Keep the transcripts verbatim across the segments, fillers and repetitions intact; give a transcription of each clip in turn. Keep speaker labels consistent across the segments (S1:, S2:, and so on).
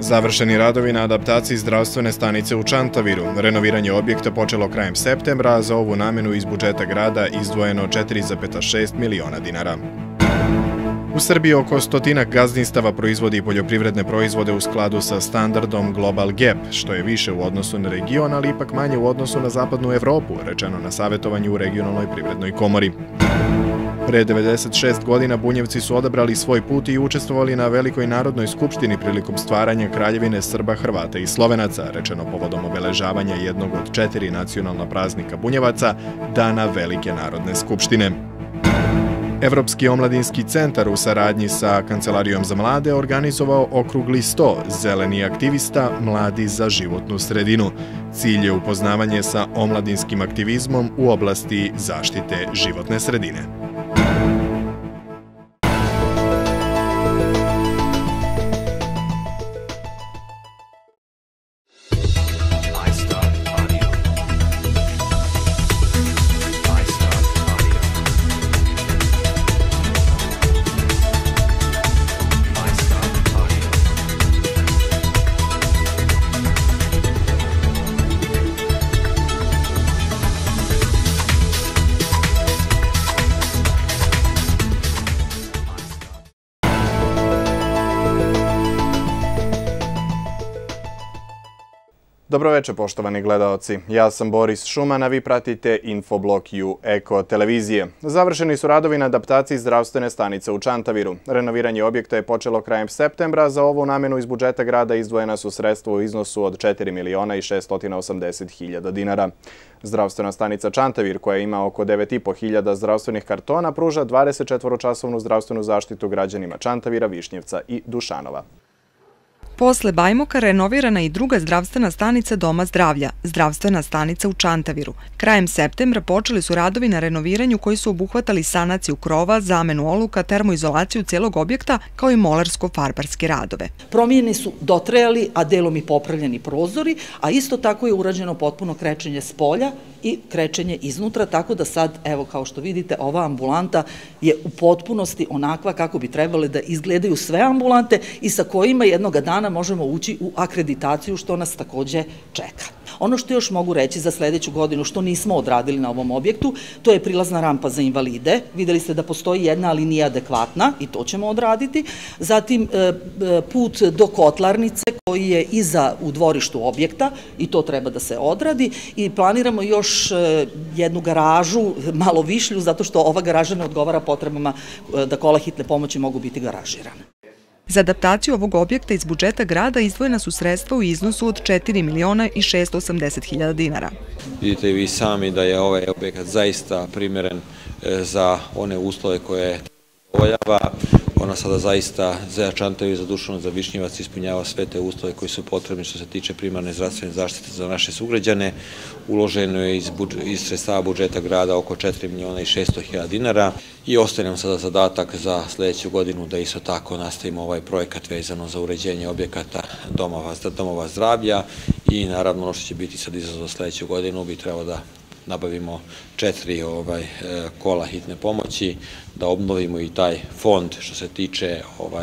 S1: Završeni radovi na adaptaciji zdravstvene stanice u Čantaviru. Renoviranje objekta počelo krajem septembra, a za ovu namenu iz budžeta grada izdvojeno četiri zarez šest miliona dinara. U Srbiji oko stotinak gazdinstava proizvodi poljoprivredne proizvode u skladu sa standardom Global Gap, što je više u odnosu na region, ali ipak manje u odnosu na zapadnu Evropu, rečeno na savjetovanju u regionalnoj privrednoj komori. Pre devedeset šest godina Bunjevci su odabrali svoj put i učestvovali na Velikoj narodnoj skupštini prilikom stvaranja Kraljevine Srba, Hrvata i Slovenaca, rečeno povodom obeležavanja jednog od četiri nacionalna praznika Bunjevaca, Dana Velike narodne skupštine. Evropski omladinski centar u saradnji sa Kancelarijom za mlade organizovao okrugli sto Zeleni aktivista Mladi za životnu sredinu. Cilj je upoznavanje sa omladinskim aktivizmom u oblasti zaštite životne sredine. Dobroveče, poštovani gledaoci. Ja sam Boris Šuman, a vi pratite Infoblog U Eko televizije. Završeni su radovi na adaptaciji zdravstvene stanice u Čantaviru. Renoviranje objekta je počelo krajem septembra, a za ovu namenu iz budžeta grada izdvojena su sredstva u iznosu od četiri miliona i šesto osamdeset hiljada dinara. Zdravstvena stanica Čantavir, koja ima oko devet i po hiljada zdravstvenih kartona, pruža dvadesetčetvoročasovnu zdravstvenu zaštitu građanima Čantavira, Višnjevca i Dušanova.
S2: Posle Bajmoka renovirana i druga zdravstvena stanica Doma zdravlja, zdravstvena stanica u Čantaviru. Krajem septembra počeli su radovi na renoviranju koji su obuhvatali sanaciju krova, zamenu oluka, termoizolaciju cijelog objekta, kao i molarsko-farbarske radove.
S3: Promijenjeni su dotrajali, a delom i popravljeni prozori, a isto tako je urađeno potpuno krečenje s polja i krečenje iznutra, tako da sad, evo kao što vidite, ova ambulanta je u potpunosti onakva kako bi trebale da izgledaju sve ambulante i sa kojima jednoga dana možemo ući u akreditaciju, što nas takođe čeka. Ono što još mogu reći za sledeću godinu, što nismo odradili na ovom objektu, to je prilazna rampa za invalide. Videli ste da postoji jedna, ali nije adekvatna i to ćemo odraditi. Zatim put do kotlarnice koji je iza u dvorištu objekta i to treba da se odradi i planiramo još jednu garažu, malo višlju, zato što ova garaža ne odgovara potrebama da kola hitne pomoći mogu biti garažirane.
S2: Za adaptaciju ovog objekta iz budžeta grada izdvojena su sredstva u iznosu od četiri miliona i šesto osamdeset hiljada dinara.
S4: Vidite i vi sami da je ovaj objekat zaista primjeren za one uslove koje zadovoljava. Ona sada zaista za Čantavir i za Dušanov, za Višnjevac ispunjava sve te uslove koji su potrebni što se tiče primarne zdravstvene zaštite za naše sugrađane. Uloženo je iz sredstava budžeta grada oko četiri miliona i šesto hiljada dinara i ostaje nam sada zadatak za sledeću godinu da isto tako nastavimo ovaj projekat vezano za uređenje objekata domova zdravlja i naravno ono što će biti sad izazov za sledeću godinu bi trebalo da nabavimo četiri kola hitne pomoći, da obnovimo i taj fond što se tiče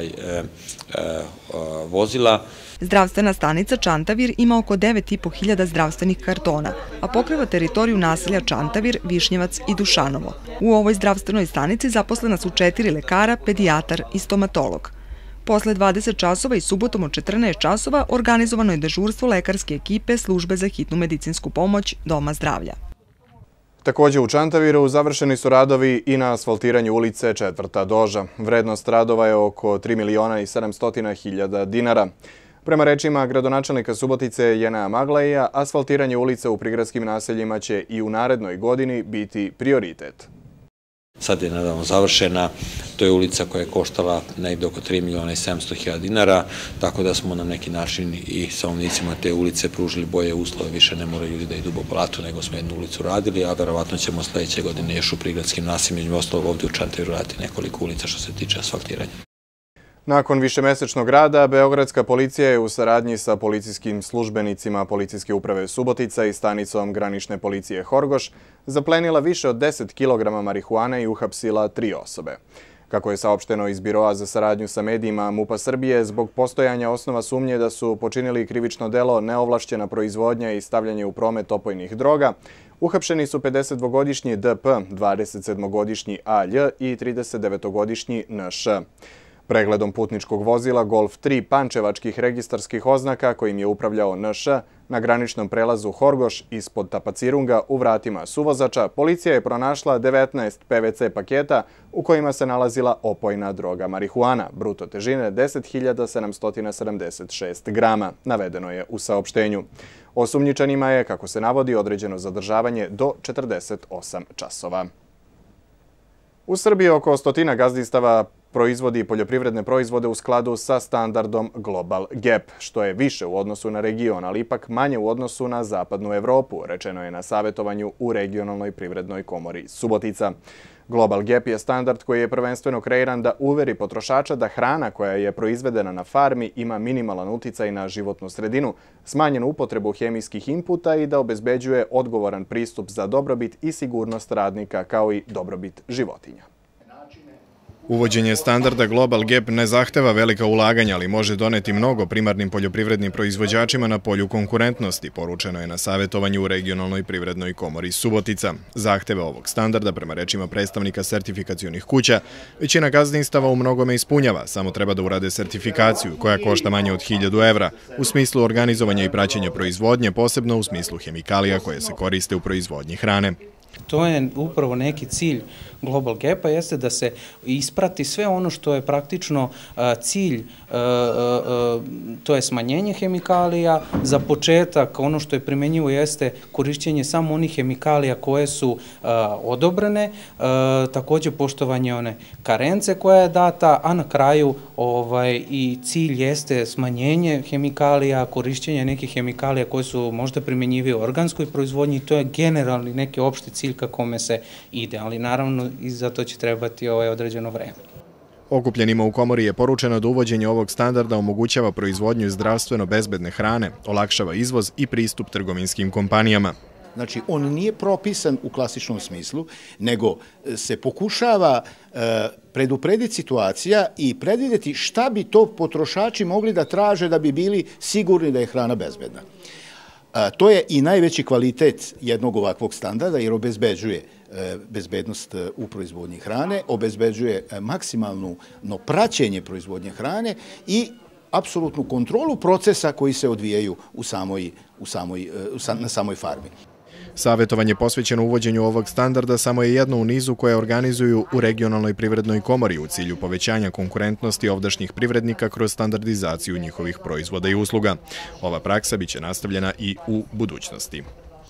S4: vozila.
S2: Zdravstvena stanica Čantavir ima oko devet i po hiljada zdravstvenih kartona, a pokriva teritoriju naselja Čantavir, Višnjevac i Dušanovo. U ovoj zdravstvenoj stanici zaposlena su četiri lekara, pedijatar i stomatolog. Posle dvadeset časova i subotom od četrnaest časova organizovano je dežurstvo lekarske ekipe Službe za hitnu medicinsku pomoć Doma zdravlja.
S1: Takođe u Čantaviru završeni su radovi i na asfaltiranju ulice Četvrta Doža. Vrednost radova je oko tri miliona i sedamsto hiljada dinara. Prema rečima gradonačelnika Subotice Jenea Maglaija, asfaltiranje ulica u prigradskim naseljima će i u narednoj godini biti prioritet.
S4: Sad je nadalno završena, to je ulica koja je koštala negde oko tri miliona i sedamsto hiljada dinara, tako da smo na neki način i stanovnicima te ulice pružili bolje uslove, više ne moraju ljudi da idu po blatu, nego smo jednu ulicu radili, a verovatno ćemo sledeće godine još u prigradskim naseljima, među ostalog ovdje u Čantaviru raditi nekoliko ulica što se tiče asfaltiranja.
S1: Nakon višemesečnog rada, Beogradska policija je u saradnji sa policijskim službenicima Policijske uprave Subotica i stanicom granične policije Horgoš zaplenila više od deset kilograma marihuane i uhapsila tri osobe. Kako je saopšteno iz Biroa za saradnju sa medijima MUP-a Srbije, zbog postojanja osnova sumnje da su počinili krivično delo neovlašćena proizvodnja i stavljanje u promet opojnih droga, uhapšeni su pedesetdvogodišnji D P, dvadesetsedmogodišnji A Lj i tridesetdevetogodišnji N Š. Pregledom putničkog vozila Golf tri pančevačkih registarskih oznaka kojim je upravljao N Š na graničnom prelazu Horgoš ispod Tapacirunga u vratima suvozača, policija je pronašla devetnaest P V C paketa u kojima se nalazila opojna droga marihuana, bruto težine deset hiljada sedamsto sedamdeset šest grama, navedeno je u saopštenju. Osumnjičenima je, kako se navodi, određeno zadržavanje do četrdeset osam časova. U Srbiji oko stotina gazdinstava proizvodi poljoprivredne proizvode u skladu sa standardom Global Gap, što je više u odnosu na region, ali ipak manje u odnosu na zapadnu Evropu, rečeno je na savjetovanju u regionalnoj privrednoj komori Subotica. Global Gap je standard koji je prvenstveno kreiran da uveri potrošača da hrana koja je proizvedena na farmi ima minimalan uticaj na životnu sredinu, smanjenu upotrebu hemijskih inputa i da obezbeđuje odgovoran pristup za dobrobit i sigurnost radnika kao i dobrobit životinja. Uvođenje standarda Global Gap ne zahteva velika ulaganja, ali može doneti mnogo primarnim poljoprivrednim proizvođačima na polju konkurentnosti, poručeno je na savjetovanju u regionalnoj privrednoj komori Subotica. Zahteve ovog standarda, prema rečima predstavnika sertifikacionih kuća, većina gazdinstava u mnogome ispunjava, samo treba da urade sertifikaciju koja košta manje od hiljadu evra, u smislu organizovanja i praćenja proizvodnje, posebno u smislu hemikalija koje se koriste u proizvodnji hrane.
S5: To je upravo neki cilj Global Gapa, jeste da se isprati sve ono što je praktično cilj, to je smanjenje hemikalija. Za početak ono što je primenjivo jeste korišćenje samo onih hemikalija koje su odobrene, također poštovanje one karence koja je data, a na kraju i cilj jeste smanjenje hemikalija, korišćenje nekih hemikalija koje su možda primenjivi u organskoj proizvodnji i to je generalni neki opšti cilj ka kome se ide, ali naravno i za to će trebati određeno vreme.
S1: Okupljenima u komori je poručeno da uvođenje ovog standarda omogućava proizvodnju zdravstveno bezbedne hrane, olakšava izvoz i pristup trgovinskim kompanijama.
S6: Znači, on nije propisan u klasičnom smislu, nego se pokušava preduprediti situacija i predvidjeti šta bi to potrošači mogli da traže da bi bili sigurni da je hrana bezbedna. To je i najveći kvalitet jednog ovakvog standarda jer obezbeđuje bezbednost u proizvodnji hrane, obezbeđuje maksimalno praćenje proizvodnje hrane i apsolutnu kontrolu procesa koji se odvijaju na samoj farmi.
S1: Savjetovanje posvećeno uvođenju ovog standarda samo je jedno u nizu koje organizuju u regionalnoj privrednoj komori u cilju povećanja konkurentnosti ovdašnjih privrednika kroz standardizaciju njihovih proizvoda i usluga. Ova praksa biće nastavljena i u budućnosti.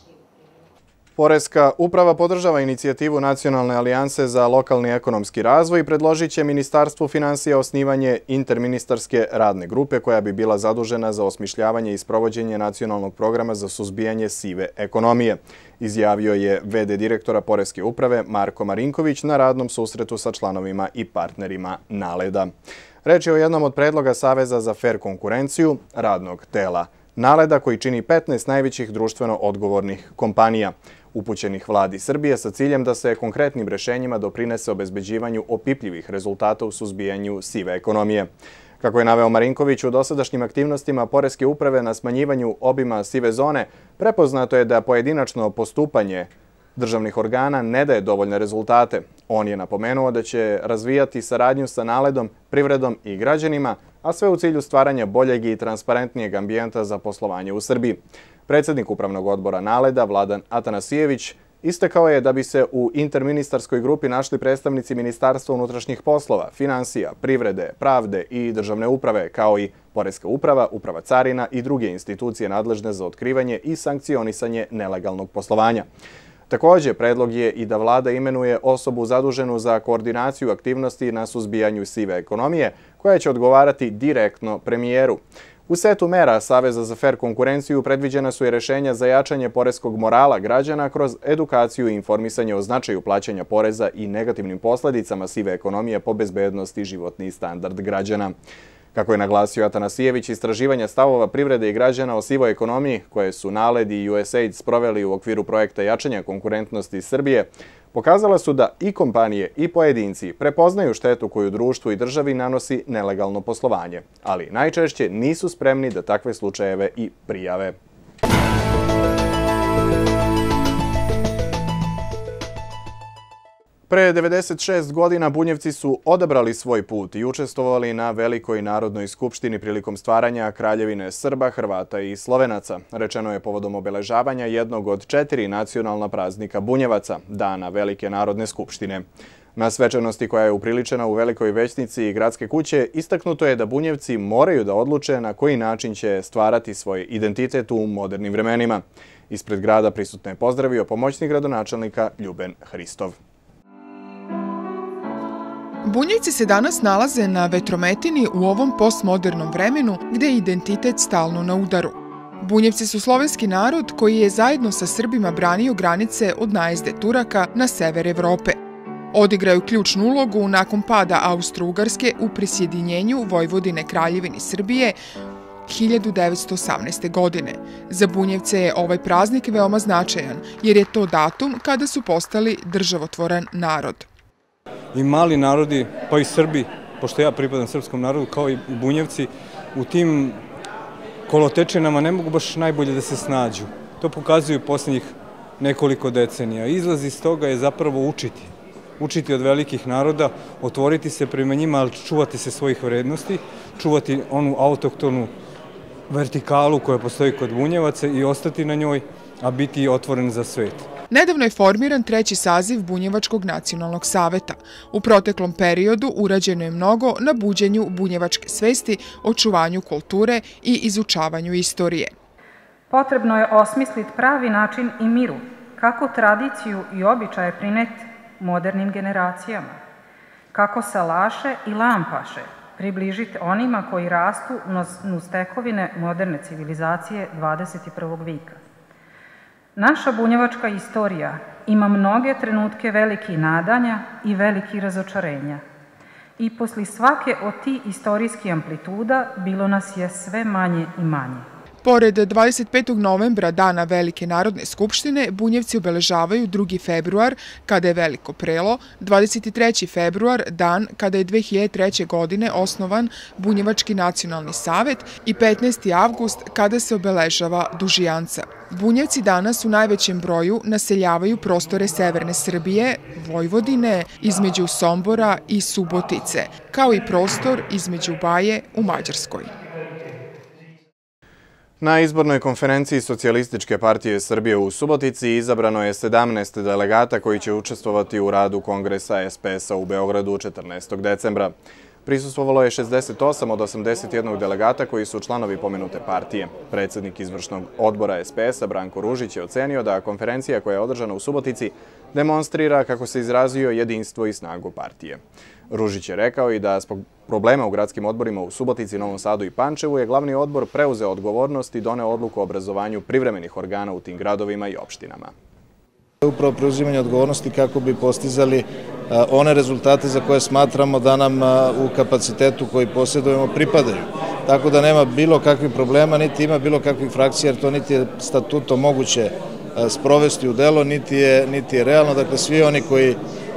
S1: Poreska uprava podržava inicijativu Nacionalne alijanse za lokalni ekonomski razvoj i predložit će Ministarstvu finansija osnivanje interministarske radne grupe koja bi bila zadužena za osmišljavanje i sprovođenje nacionalnog programa za suzbijanje sive ekonomije, izjavio je ve de direktora Poreske uprave Marko Marinković na radnom susretu sa članovima i partnerima Naleda. Reč je o jednom od predloga Saveza za fer konkurenciju, radnog tela Naleda, koji čini petnaest najvećih društveno odgovornih kompanija, upućenih vladi Srbije sa ciljem da se konkretnim rešenjima doprinese obezbeđivanju opipljivih rezultata u suzbijanju sive ekonomije. Kako je naveo Marinković, u dosadašnjim aktivnostima Poreske uprave na smanjivanju obima sive zone, prepoznato je da pojedinačno postupanje državnih organa ne daje dovoljne rezultate. On je napomenuo da će razvijati saradnju sa Naledom, privredom i građanima, a sve u cilju stvaranja boljeg i transparentnijeg ambijenta za poslovanje u Srbiji. Predsjednik Upravnog odbora Naleda, Vladan Atanasijević, istakao je da bi se u interministarskoj grupi našli predstavnici Ministarstva unutrašnjih poslova, finansija, privrede, pravde i državne uprave, kao i Poreska uprava, Uprava carina i druge institucije nadležne za otkrivanje i sankcionisanje nelegalnog poslovanja. Također, predlog je i da vlada imenuje osobu zaduženu za koordinaciju aktivnosti na suzbijanju sive ekonomije, koja će odgovarati direktno premijeru. U setu mera Saveza za fer konkurenciju predviđena su i rešenja za jačanje poreskog morala građana kroz edukaciju i informisanje o značaju plaćanja poreza i negativnim posledicama sive ekonomije po bezbednost i životni standard građana. Kako je naglasio Atanasijević, istraživanja stavova privrede i građana o sivoj ekonomiji, koje su Naled i U S A I D sproveli u okviru projekta jačanja konkurentnosti Srbije, pokazala su da i kompanije i pojedinci prepoznaju štetu koju društvu i državi nanosi nelegalno poslovanje, ali najčešće nisu spremni da takve slučajeve i prijave. Pre devedeset šest godina Bunjevci su odabrali svoj put i učestvovali na Velikoj narodnoj skupštini prilikom stvaranja Kraljevine Srba, Hrvata i Slovenaca. Rečeno je povodom obeležavanja jednog od četiri nacionalna praznika Bunjevaca, Dana Velike narodne skupštine. Na svečanosti koja je upriličena u Velikoj većnici i Gradske kuće istaknuto je da Bunjevci moraju da odluče na koji način će stvarati svoj identitet u modernim vremenima. Ispred grada prisutno je pozdravio pomoćnik gradonačelnika Ljuben Hristov.
S7: Bunjevci se danas nalaze na vetrometini u ovom postmodernom vremenu gde je identitet stalno na udaru. Bunjevci su slovenski narod koji je zajedno sa Srbima branio granice od najezde Turaka na sever Evrope. Odigraju ključnu ulogu nakon pada Austro-Ugarske u prisjedinjenju Vojvodine Kraljevini Srbije hiljadu devetsto osamnaeste. godine. Za Bunjevce je ovaj praznik veoma značajan jer je to datum kada su postali državotvoran narod.
S8: I mali narodi, pa i Srbi, pošto ja pripadam srpskom narodu, kao i Bunjevci, u tim kolotečinama ne mogu baš najbolje da se snađu. To pokazuju posljednjih nekoliko decenija. Izlaz iz toga je zapravo učiti. Učiti od velikih naroda, otvoriti se prema njima, ali čuvati se svojih vrednosti, čuvati onu autoktonu vertikalu koja postoji kod Bunjevaca i ostati na njoj, a biti otvoren za svet.
S7: Nedavno je formiran treći saziv Bunjevačkog nacionalnog saveta. U proteklom periodu urađeno je mnogo na buđenju bunjevačke svesti, očuvanju kulture i izučavanju istorije.
S9: Potrebno je osmisliti pravi način i miru, kako tradiciju i običaje prineti modernim generacijama, kako salaše i lampaše približiti onima koji rastu uz tekovine moderne civilizacije dvadeset prvog vijeka. Naša bunjevačka istorija ima mnoge trenutke velikih nadanja i velikih razočarenja. I posle svake od tih istorijskih amplituda bilo nas je sve manje i manje.
S7: Pored dvadeset petog novembra, Dana Velike narodne skupštine, Bunjevci obeležavaju drugi februar, kada je Veliko prelo, dvadeset treći februar, dan kada je dve hiljade treće. godine osnovan Bunjevački nacionalni savet i petnaesti avgust, kada se obeležava Dužijanca. Bunjevci danas u najvećem broju naseljavaju prostore severne Srbije, Vojvodine, između Sombora i Subotice, kao i prostor između Baje u Mađarskoj.
S1: Na izbornoj konferenciji Socijalističke partije Srbije u Subotici izabrano je sedamnaest delegata koji će učestvovati u radu Kongresa S P S-a u Beogradu četrnaestog decembra. Prisustvovalo je šezdeset osam od osamdeset jednog delegata koji su članovi pomenute partije. Predsjednik izvršnog odbora S P S-a Branko Ružić je ocenio da konferencija koja je održana u Subotici demonstrira, kako se izrazio, jedinstvo i snagu partije. Ružić je rekao i da zbog problema u gradskim odborima u Subotici, Novom Sadu i Pančevu je glavni odbor preuzeo odgovornost i doneo odluku o obrazovanju privremenih organa u tim gradovima i opštinama.
S10: Upravo preuzimanje odgovornosti kako bi postizali one rezultate za koje smatramo da nam u kapacitetu koji posjedujemo pripadaju. Tako da nema bilo kakvih problema, niti ima bilo kakvih frakcija, jer to niti je statutom moguće sprovesti u delo, niti je, niti je realno. Dakle, svi oni koji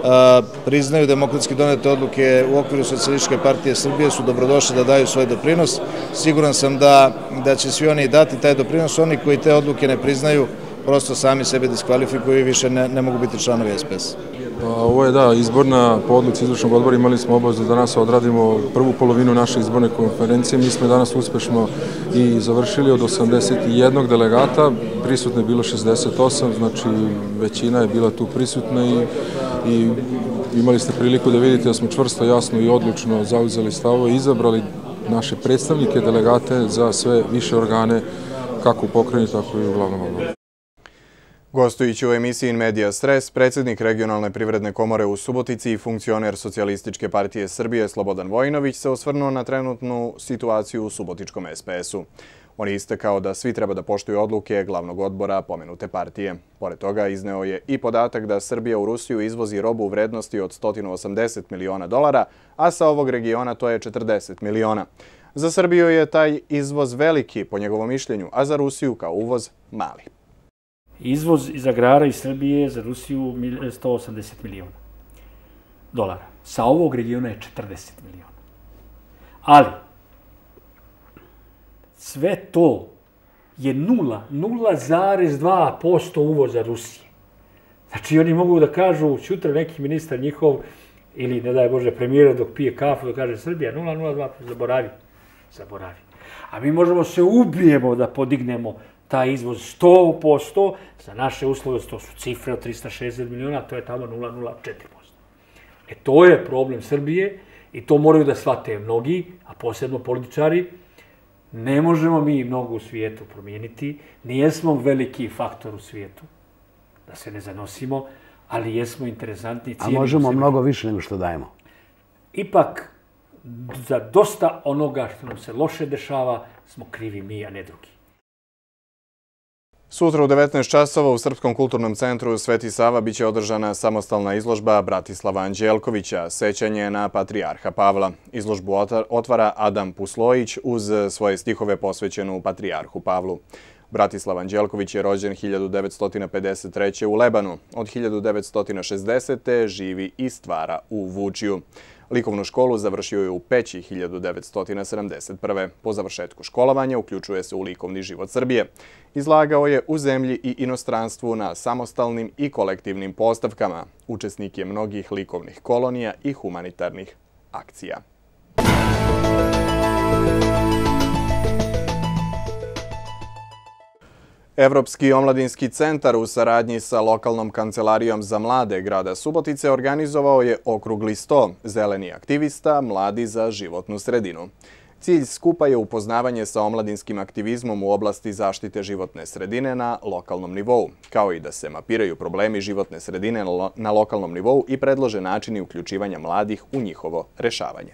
S10: priznaju demokratski donete odluke u okviru Socijalističke partije Srbije su dobrodošli da daju svoj doprinos. Siguran sam da, da će svi oni dati taj doprinos. Oni koji te odluke ne priznaju, prosto sami sebe diskvalifikuju i više ne, ne mogu biti članovi S P S.
S11: Ovo je, da, izborna po odluci izvršnog odbora. Imali smo obavezu da danas odradimo prvu polovinu naše izborne konferencije. Mi smo danas uspešno i završili. Od osamdeset jednog delegata prisutno je bilo šezdeset osam, znači većina je bila tu prisutna i, i imali ste priliku da vidite da smo čvrsto, jasno i odlučno zauzeli stavove i izabrali naše predstavnike, delegate za sve više organe, kako u pokrajini, tako i u glavnom odboru.
S1: Gostujući u emisiji Media Stres, predsjednik Regionalne privredne komore u Subotici i funkcioner Socijalističke partije Srbije Slobodan Vojinović se osvrnuo na trenutnu situaciju u Subotičkom S P S-u. On je istakao da svi treba da poštuju odluke glavnog odbora pomenute partije. Pored toga izneo je i podatak da Srbija u Rusiju izvozi robu u vrednosti od sto osamdeset miliona dolara, a sa ovog regiona to je četrdeset miliona. Za Srbiju je taj izvoz veliki, po njegovom mišljenju, a za Rusiju kao uvoz mali.
S12: Izvoz iz agrara iz Srbije za Rusiju sto osamdeset miliona dolara. Sa ovog regiona je četrdeset miliona. Ali, sve to je nula, nula zarez dva posto uvoza Rusije. Znači, oni mogu da kažu, sutra neki ministar njihov, ili, ne daj Bože, premijera dok pije kafu, da kaže Srbija, nula zarez dva posto, zaboravi. Zaboravi. A mi možemo se ubijemo da podignemo taj izvoz sto posto, za naše uslove to su cifre od trista šezdeset miliona, to je tamo nula zarez četiri posto. E, to je problem Srbije i to moraju da shvate mnogi, a posebno političari. Ne možemo mi mnogo u svijetu promijeniti, nijesmo veliki faktor u svijetu, da se ne zanosimo, ali jesmo interesantni.
S13: A možemo mnogo više nego što dajemo.
S12: Ipak, za dosta onoga što nam se loše dešava, smo krivi mi, a ne drugi.
S1: Sutra u devetnaest časova u Srpskom kulturnom centru Sveti Sava biće održana samostalna izložba Bratislava Anđelkovića, sećanje na patrijarha Pavla. Izložbu otvara Adam Puslojić uz svoje stihove posvećenu patrijarhu Pavlu. Bratislav Anđelković je rođen hiljadu devetsto pedeset treće. u Lebanu. Od hiljadu devetsto šezdesete. živi i stvara u Vučiju. Likovnu školu završio je u Peći hiljadu devetsto sedamdeset prve. Po završetku školovanja uključuje se u likovni život Srbije. Izlagao je u zemlji i inostranstvu na samostalnim i kolektivnim postavkama. Učesnik je mnogih likovnih kolonija i humanitarnih akcija. Evropski omladinski centar u saradnji sa lokalnom kancelarijom za mlade grada Subotice organizovao je okrugli sto zeleni aktivista mladi za životnu sredinu. Cilj skupa je upoznavanje sa omladinskim aktivizmom u oblasti zaštite životne sredine na lokalnom nivou, kao i da se mapiraju problemi životne sredine na lokalnom nivou i predlože načini uključivanja mladih u njihovo rešavanje.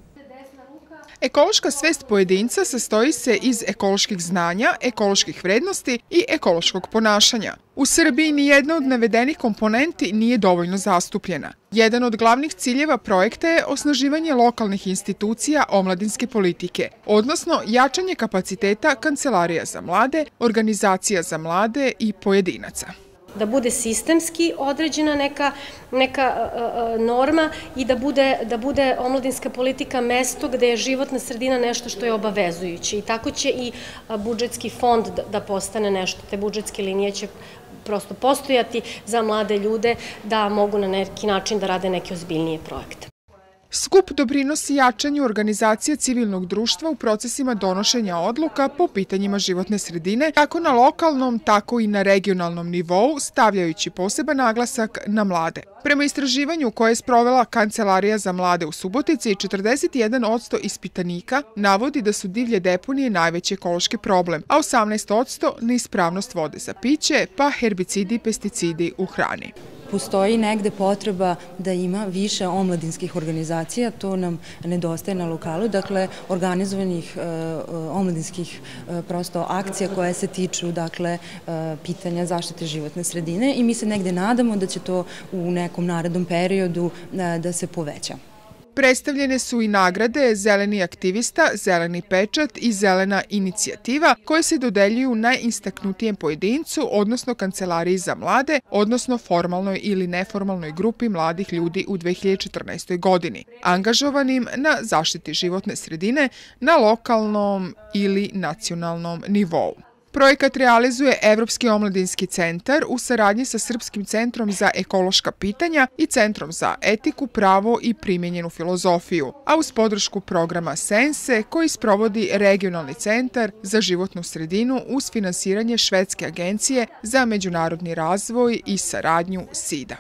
S7: Ekološka svest pojedinca sastoji se iz ekoloških znanja, ekoloških vrednosti i ekološkog ponašanja. U Srbiji nijedna od navedenih komponenti nije dovoljno zastupljena. Jedan od glavnih ciljeva projekta je osnaživanje lokalnih institucija omladinske politike, odnosno jačanje kapaciteta kancelarija za mlade, organizacija za mlade i pojedinaca.
S14: Da bude sistemski određena neka, neka uh, norma i da bude, da bude omladinska politika mesto gde je životna sredina nešto što je obavezujuće. I tako će i budžetski fond da, da postane nešto. Te budžetske linije će prosto postojati za mlade ljude da mogu na neki način da rade neke ozbiljnije projekte.
S7: Skup doprinosi jačanju organizacije civilnog društva u procesima donošenja odluka po pitanjima životne sredine, kako na lokalnom, tako i na regionalnom nivou, stavljajući poseban naglasak na mlade. Prema istraživanju koje je sprovela Kancelarija za mlade u Subotici, četrdeset jedan posto ispitanika navodi da su divlje deponije najveći ekološki problem, a osamnaest posto neispravnost vode za piće, pa herbicidi i pesticidi u hrani.
S15: Postoji negde potreba da ima više omladinskih organizacija, to nam nedostaje na lokalu, dakle organizovanih omladinskih prosto akcija koje se tiču dakle pitanja zaštite životne sredine i mi se negde nadamo da će to u nekom narednom periodu da se poveća.
S7: Predstavljene su i nagrade Zeleni aktivista, Zeleni pečat i Zelena inicijativa koje se dodeljuju najistaknutijem pojedincu, odnosno Kancelariji za mlade, odnosno formalnoj ili neformalnoj grupi mladih ljudi u dve hiljade četrnaestoj. godini, angažovanim na zaštiti životne sredine na lokalnom ili nacionalnom nivou. Projekat realizuje Evropski omladinski centar u saradnji sa Srpskim centrom za ekološka pitanja i Centrom za etiku, pravo i primjenjenu filozofiju, a uz podršku programa Sense koji sprovodi Regionalni centar za životnu sredinu uz finansiranje Švedske agencije za međunarodni razvoj i saradnju SIDA.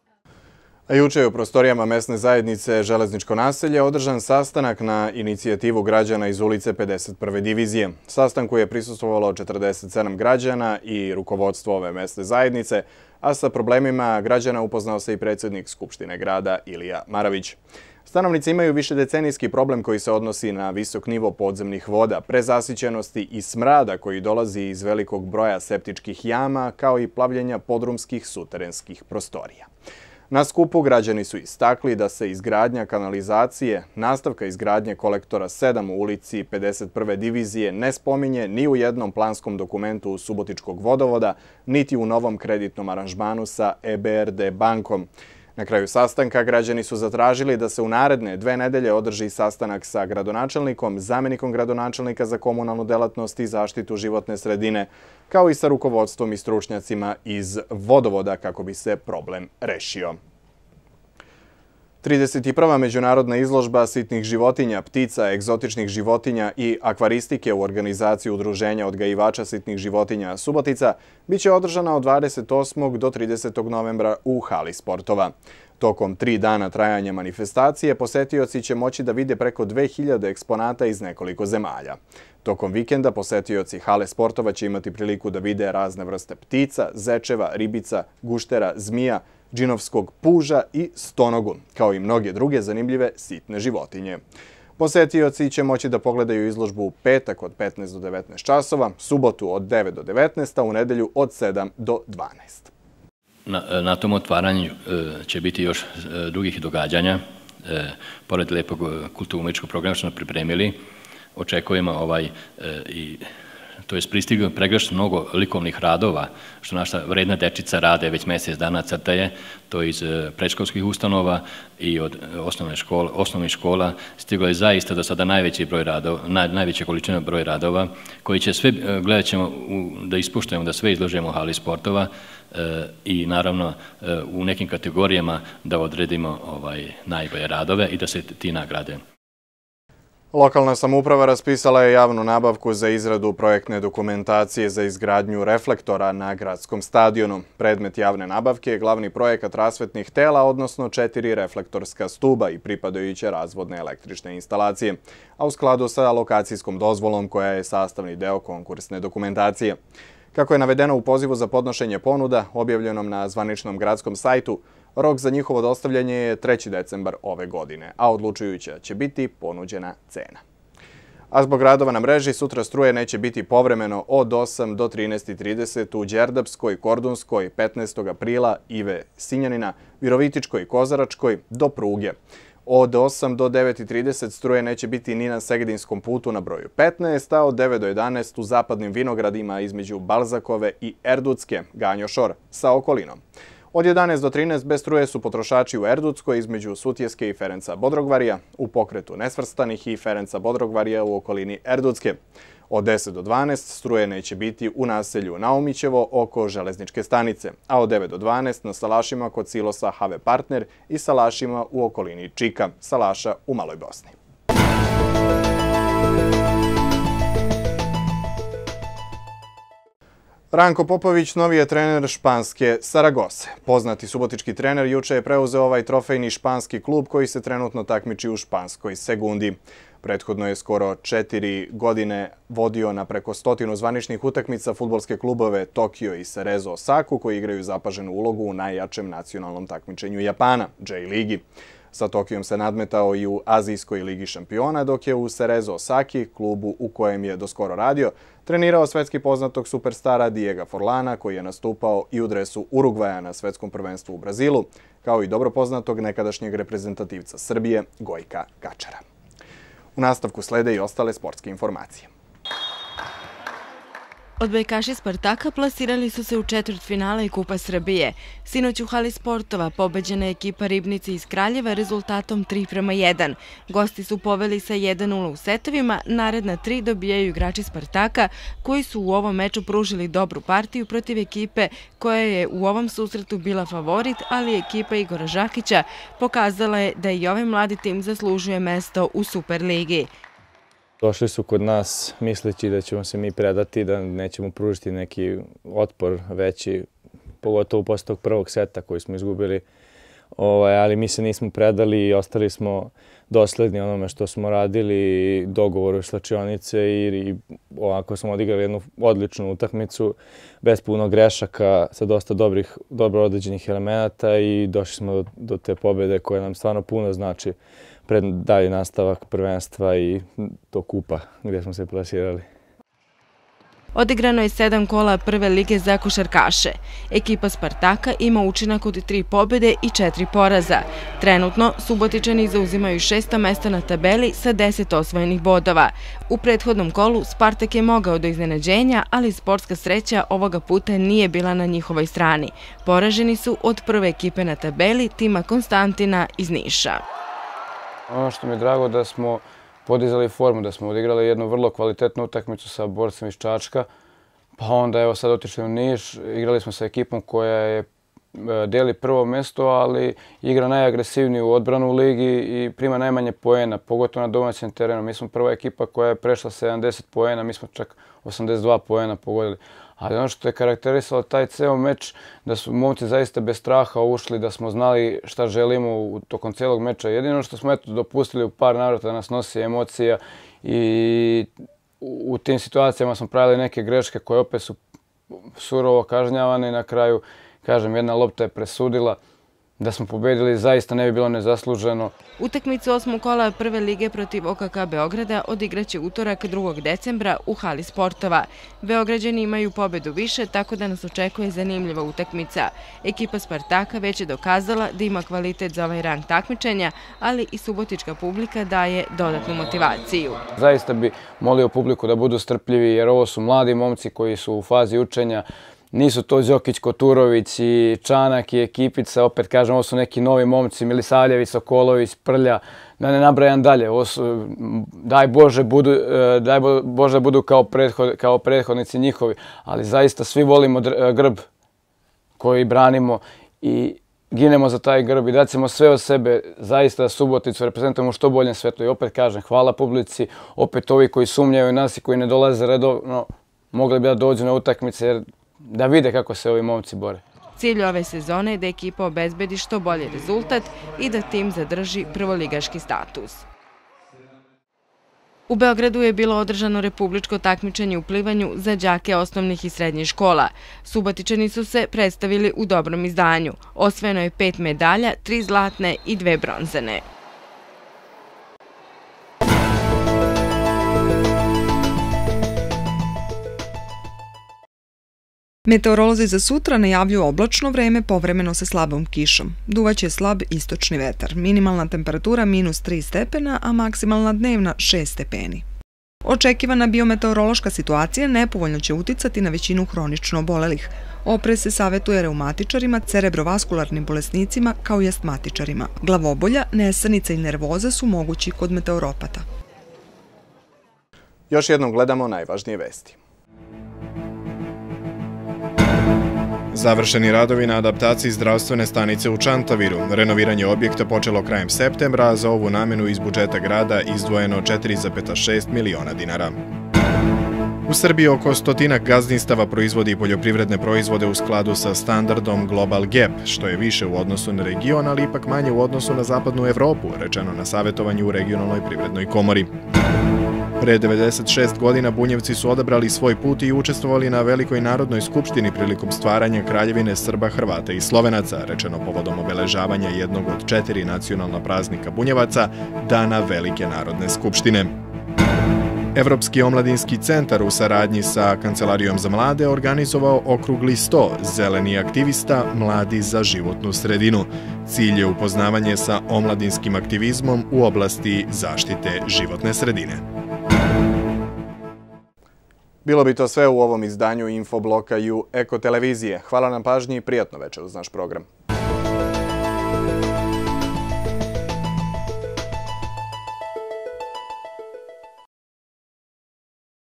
S1: A juče je u prostorijama mesne zajednice Železničko naselje održan sastanak na inicijativu građana iz ulice pedeset prve divizije. Sastanku je prisustvovalo četrdeset sedam građana i rukovodstvo ove mesne zajednice, a sa problemima građana upoznao se i predsjednik Skupštine grada Ilija Maravić. Stanovnici imaju višedecenijski problem koji se odnosi na visok nivo podzemnih voda, prezasićenosti i smrada koji dolazi iz velikog broja septičkih jama, kao i plavljenja podrumskih suterenskih prostorija. Na skupu građani su istakli da se izgradnja kanalizacije, nastavka izgradnje kolektora sedam u ulici pedeset prve divizije ne spominje ni u jednom planskom dokumentu Subotičkog vodovoda, niti u novom kreditnom aranžmanu sa E B R D bankom. Na kraju sastanka građani su zatražili da se u naredne dve nedelje održi sastanak sa gradonačelnikom, zamenikom gradonačelnika za komunalnu delatnost i zaštitu životne sredine, kao i sa rukovodstvom i stručnjacima iz vodovoda kako bi se problem rešio. trideset prva međunarodna izložba sitnih životinja, ptica, egzotičnih životinja i akvaristike u organizaciji Udruženja odgajivača sitnih životinja Subotica biće održana od dvadeset osmog do tridesetog novembra u hali sportova. Tokom tri dana trajanja manifestacije posetioci će moći da vide preko dve hiljade eksponata iz nekoliko zemalja. Tokom vikenda posetioci hale sportova će imati priliku da vide razne vrste ptica, zečeva, ribica, guštera, zmija, džinovskog puža i stonogu, kao i mnoge druge zanimljive sitne životinje. Posetioci će moći da pogledaju izložbu u petak od petnaest do devetnaest časova, subotu od devet do devetnaest, a u nedelju od sedam do dvanaest.
S16: Na, na tom otvaranju e, će biti još e, drugih događanja. E, pored lepog kulturno-umetničkog programa što smo pripremili, očekujemo ovaj e, i to je pristiglo pregršt mnogo likovnih radova, što naša vredna dečica rade već mjesec dana crtaje, to iz predškolskih ustanova i od osnovne škole, osnovnih škola. Stiglo je zaista do sada najveći broj radova, naj, najveća količina broj radova, koji će sve, gledat ćemo u, da ispuštujemo, da sve izložimo u hali sportova e, i naravno e, u nekim kategorijama da odredimo ovaj, najbolje radove i da se ti nagrade.
S1: Lokalna samouprava raspisala je javnu nabavku za izradu projektne dokumentacije za izgradnju reflektora na gradskom stadionu. Predmet javne nabavke je glavni projekat rasvetnih tela, odnosno četiri reflektorska stuba i pripadajuće razvodne električne instalacije, a u skladu sa lokacijskom dozvolom koja je sastavni deo konkursne dokumentacije. Kako je navedeno u pozivu za podnošenje ponuda, objavljenom na zvaničnom gradskom sajtu, rok za njihovo dostavljanje je treći decembar ove godine, a odlučujuća će biti ponuđena cena. A zbog radova na mreži, sutra struje neće biti povremeno od osam do trinaest i trideset u Đerdapskoj, Kordunskoj, petnaestog aprila, Ive Sinjanina, Virovitičkoj i Kozaračkoj do pruge. Od osam do devet i trideset struje neće biti ni na Segedinskom putu na broju petnaest, a od devet do jedanaest u zapadnim vinogradima između Balzakove i Erdutske, Ganjošor, sa okolinom. Od jedanaest do trinaest bez struje su potrošači u Erdutskoj između Sutjeske i Ferenca Bodrogvarija, u pokretu nesvrstanih i Ferenca Bodrogvarija u okolini Erdutske. Od deset do dvanaest struje neće biti u naselju Naumićevo oko železničke stanice, a od devet do dvanaest na salašima kod silosa H V Partner i salašima u okolini Čika, salaša u Maloj Bosni. Ranko Popović novi je trener španske Saragose. Poznati subotički trener juče je preuzeo ovaj trofejni španski klub koji se trenutno takmiči u španskoj Segundi. Prethodno je skoro četiri godine vodio na preko stotinu zvaničnih utakmica fudbalske klubove Tokio i Cerezo Osaku koji igraju zapaženu ulogu u najjačem nacionalnom takmičenju Japana, J-ligi. Sa Tokijom se nadmetao i u Azijskoj ligi šampiona, dok je u Cerezo Osaki, klubu u kojem je doskoro radio, trenirao svetski poznatog superstara Diega Forlana, koji je nastupao i u dresu Urugvaja na svetskom prvenstvu u Brazilu, kao i dobro poznatog nekadašnjeg reprezentativca Srbije Gojka Kačara. U nastavku slede i ostale sportske informacije.
S17: Odbojkaši Spartaka plasirali su se u četvrtfinale i Kupa Srbije. Sinoć u hali sportova pobeđena je ekipa Ribnice iz Kraljeva rezultatom tri prema jedan. Gosti su poveli sa jedan nula u setovima, naredna tri dobijaju igrači Spartaka koji su u ovom meču pružili dobru partiju protiv ekipe koja je u ovom susretu bila favorit, ali ekipa Igora Žakića pokazala je da i ovaj mladi tim zaslužuje mesto u Superligi.
S18: Došli su kod nas misleći da ćemo se mi predati, da nećemo pružiti neki otpor veći, pogotovo posle tog prvog seta koji smo izgubili. Ovaj, ali mi se nismo predali i ostali smo dosledni onome što smo radili, dogovoru slačionice i, i ovako smo odigrali jednu odličnu utakmicu bez puno grešaka, sa dosta dobrih, dobro određenih elemenata i došli smo do, do te pobjede koje nam stvarno puno znači pred dalji nastavak prvenstva i to kupa gdje smo se plasirali.
S17: Odigrano je sedam kola prve lige za košarkaše. Ekipa Spartaka ima učinak od tri pobjede i četiri poraza. Trenutno Subotičani zauzimaju šesto mesto na tabeli sa deset osvojenih bodova. U prethodnom kolu Spartak je mogao do iznenađenja, ali sportska sreća ovoga puta nije bila na njihovoj strani. Poraženi su od prve ekipe na tabeli, tima Konstantina iz Niša.
S18: Ono što mi je drago da smo podizali formu, da smo odigrali jednu vrlo kvalitetnu utakmicu sa borcem iz Čačka, pa onda evo sad otišli u Niš, igrali smo sa ekipom koja je deli prvo mesto, ali igra najagresivniju odbranu u ligi i prima najmanje poena, pogotovo na domaćem terenu. Mi smo prva ekipa koja je prešla sedamdeset poena, mi smo čak osamdeset dva poena pogodili. Ali ono što je karakterisalo taj ceo meč, da su momci zaista bez straha ušli, da smo znali šta želimo u tokom celog meča. Jedino što smo eto dopustili u par navrata da nas nosi emocija i u tim situacijama smo pravili neke greške koje opet su surovo kažnjavane i na kraju, kažem, jedna lopta je presudila. Da smo pobedili zaista ne bi bilo nezasluženo.
S17: Utakmicu osmog kola prve lige protiv O K K Beograda odigraće utorak drugog decembra u hali sportova. Beograđani imaju pobedu više, tako da nas očekuje zanimljiva utakmica. Ekipa Spartaka već je dokazala da ima kvalitet za ovaj rang takmičenja, ali i subotička publika daje dodatnu motivaciju.
S18: Zaista bi molio publiku da budu strpljivi jer ovo su mladi momci koji su u fazi učenja. Nisu to Đokić, Koturović i Čanak i ekipica, opet kažem, ovo su neki novi momci, Milisavljević, Sokolović, Prlja, da ne nabrajam dalje. Ovo su, daj Bože, budu, daj Bože budu kao, prethod, kao prethodnici njihovi, ali zaista svi volimo grb koji branimo i ginemo za taj grb i dacimo sve od sebe, zaista Suboticu reprezentujemo u što boljem svetu. I opet kažem, hvala publici, opet ovi koji sumnjaju nas i koji ne dolaze redovno, mogli bi da dođu na utakmice jer da vide kako se ovi momci bore.
S17: Cilj ove sezone je da ekipa obezbedi što bolji rezultat i da tim zadrži prvoligaški status. U Beogradu je bilo održano republičko takmičenje u plivanju za đake osnovnih i srednjih škola. Subotičani su se predstavili u dobrom izdanju. Osvojeno je pet medalja, tri zlatne i dve bronzane.
S2: Meteorolozi za sutra najavljuju oblačno vreme povremeno sa slabom kišom. Duvaće slab istočni vetar. Minimalna temperatura minus tri stepena, a maksimalna dnevna šest stepeni. Očekivana biometeorološka situacija nepovoljno će uticati na većinu hronično obolelih. Oprez se savjetuje reumatičarima, cerebrovaskularnim bolesnicima kao i astmatičarima. Glavobolja, nesanica i nervoza su mogući kod meteoropata.
S1: Još jednom gledamo najvažnije vesti. Završeni radovi na adaptaciji zdravstvene stanice u Čantaviru. Renoviranje objekta počelo krajem septembra, a za ovu namenu iz budžeta grada izdvojeno četiri zarez šest miliona dinara. U Srbiji oko stotinak gazdinstava proizvodi poljoprivredne proizvode u skladu sa standardom Global Gap, što je više u odnosu na region, ali ipak manje u odnosu na zapadnu Evropu, rečeno na savjetovanju u regionalnoj privrednoj komori. Pre devedeset šest godina Bunjevci su odabrali svoj put i učestvovali na Velikoj narodnoj skupštini prilikom stvaranja Kraljevine Srba, Hrvata i Slovenaca, rečeno povodom obeležavanja jednog od četiri nacionalna praznika Bunjevaca, Dana Velike narodne skupštine. Evropski omladinski centar u saradnji sa Kancelarijom za mlade organizovao okrugli sto Zeleni aktivista Mladi za životnu sredinu. Cilj je upoznavanje sa omladinskim aktivizmom u oblasti zaštite životne sredine. Bilo bi to sve u ovom izdanju Infobloka i u Eko televizije. Hvala na pažnji i prijatno večer uz naš program.